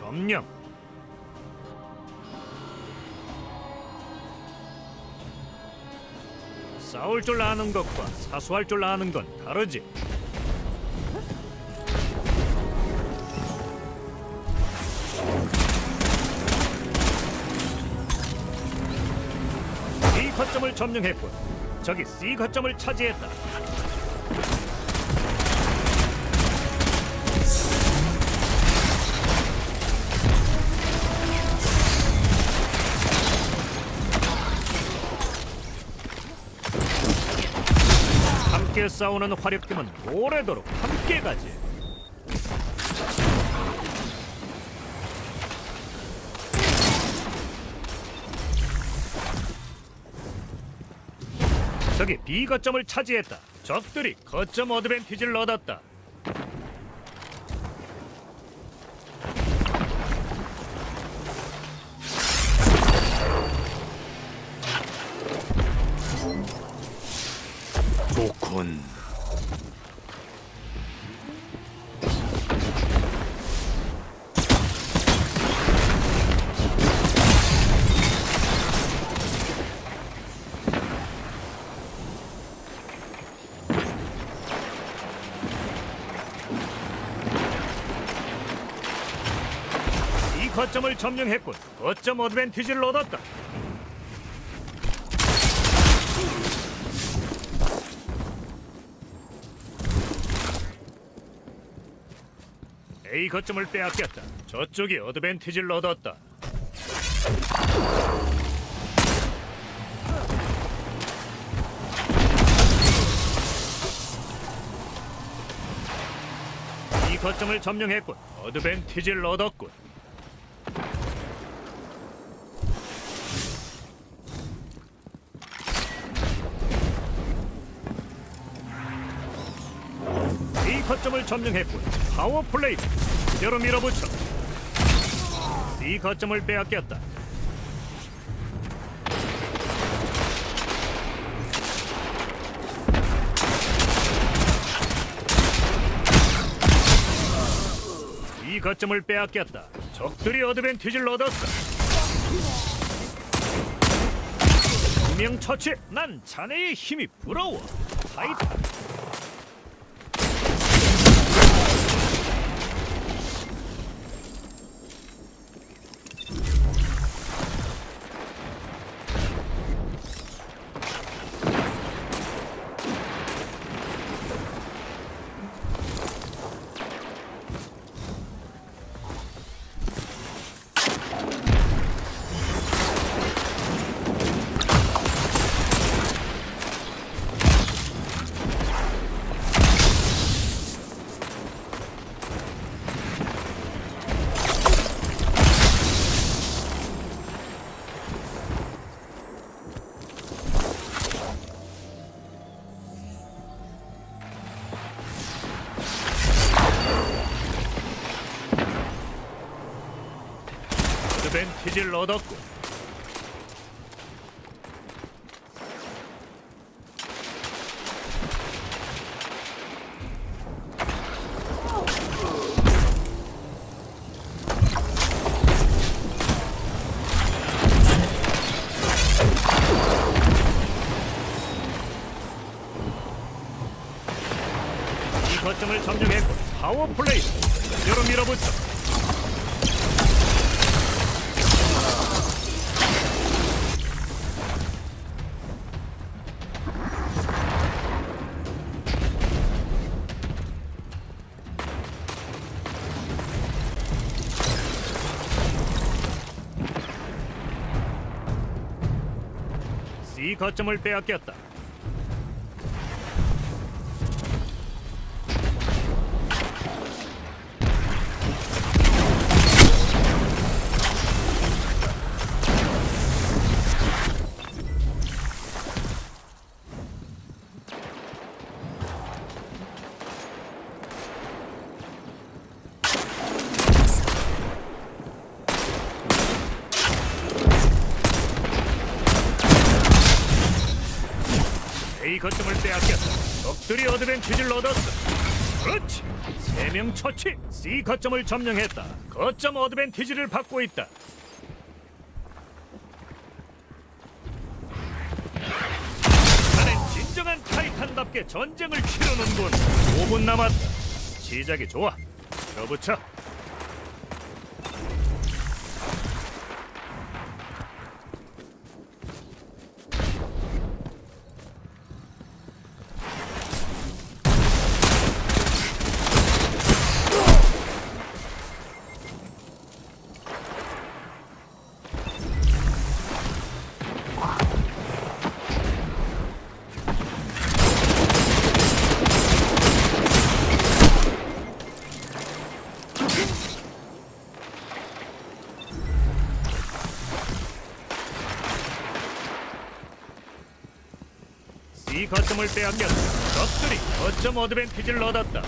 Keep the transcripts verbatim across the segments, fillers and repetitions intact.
점령. 싸울 줄 아는 것과 사수할 줄 아는 건 다르지. B 거점을 점령했군. 저기 C 거점을 차지했다. 함께 싸우는 화력팀은 오래도록 함께 가지. 저기 B 거점을 차지했다. 적들이 거점 어드밴티지를 얻었다. 좋군. 이 거점을 점령했군. 거점 어드밴티지를 얻었다. A 거점을 빼앗겼다. 저쪽이 어드밴티지를 얻었다. 이 거점을 점령했군. 어드밴티지를 얻었군. 이 거점을 점령했군. 파워플레이 그대로 밀어붙여. 이 거점을 빼앗겼다. 이 거점을 빼앗겼다. 적들이 어드밴티지를 얻었어. 두명 처치. 난 자네의 힘이 부러워. 타이탄. 어드밴티지를 얻었고. 이 거점을 점령했고. 파워플레이 그대로 밀어붙여. C 거점을 빼앗겼다. A 거점을 빼앗겼다. 적들이 어드밴티지를 얻었어. 그렇지. 세 명 처치. C 거점을 점령했다. 거점 어드밴티지를 받고 있다. 나는 진정한 타이탄답게 전쟁을 치르는군. 오 분 남았다. 시작이 좋아. 밀어붙여. 이 거점을 빼앗겼다. 적들이 거점 어드밴티지를 얻었다.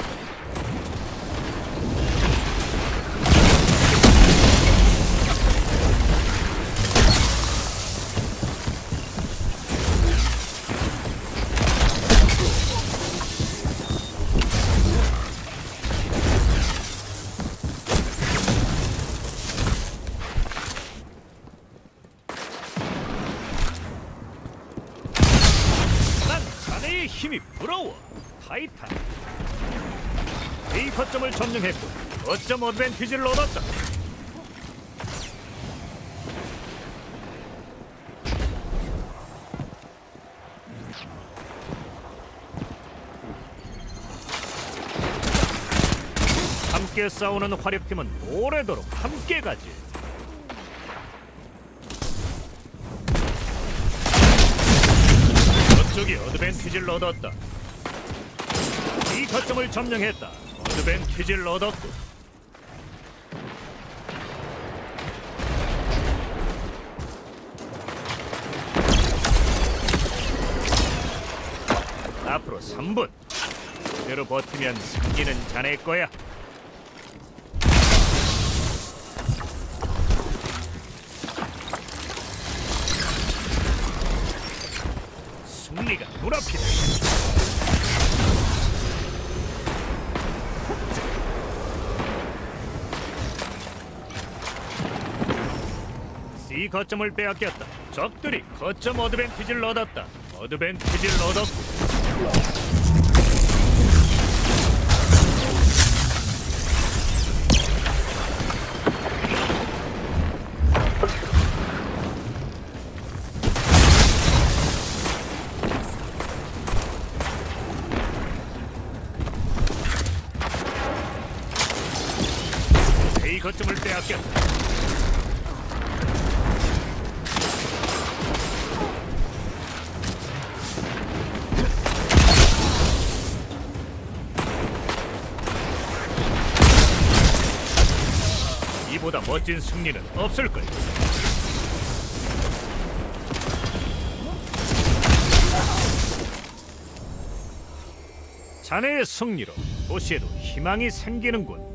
자네의 힘이 부러워. 타이탄. 이 거점을 점령했고 거점 어드밴티지를 얻었다. 함께 싸우는 화력팀은 오래도록 함께 가지. 저쪽이 어드밴티지를 얻었다. 이 거점을 점령했다. 어드밴티지를 얻었고. 앞으로 삼 분. 그대로 버티면 승리는 자네 거야. 승리가 눈앞이다. C 거점을 빼앗겼다. 적들이 거점 어드밴티지를 얻었다. 어드밴티지를 얻었고. A 거점을 빼앗겼다. 이보다 멋진 승리는 없을 거야. 자네의 승리로 도시에도 희망이 생기는군.